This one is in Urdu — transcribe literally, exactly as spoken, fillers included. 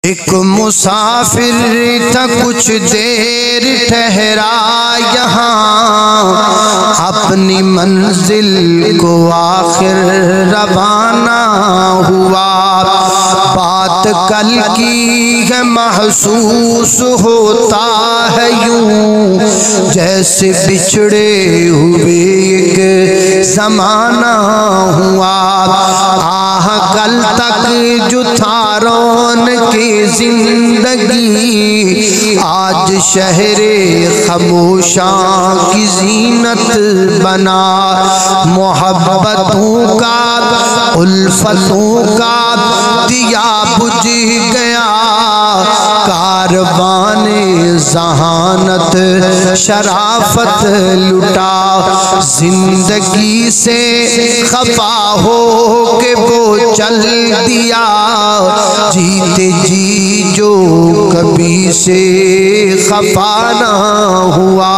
ایک مسافر تھا کچھ دیر ٹھہرا یہاں، اپنی منزل کو آخر روانہ ہوا۔ بات کل کی ہے محسوس ہوتا ہے یوں، جیسے بچھڑے ہوئے ایک زمانہ ہوا۔ آہ کل تک جو تھا رونق زندگی، آج شہر خاموشاں کی زینت بنا۔ محبتوں کا الفتوں کا دیا بجھ گیا، کاروان ذہانت شرافت لٹا۔ زندگی سے خفا ہو کے وہ چل دیا، جیتے جی جو کبھی سے خفا نہ ہوا۔